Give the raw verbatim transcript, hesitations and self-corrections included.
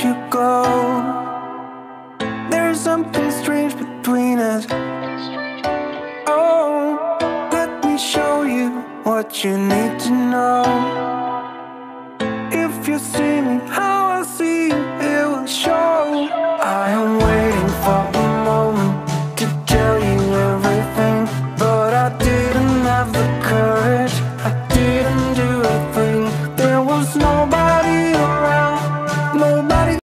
you go. There's something strange between us. Oh, let me show you what you need to know. If you see me how I see you, it will show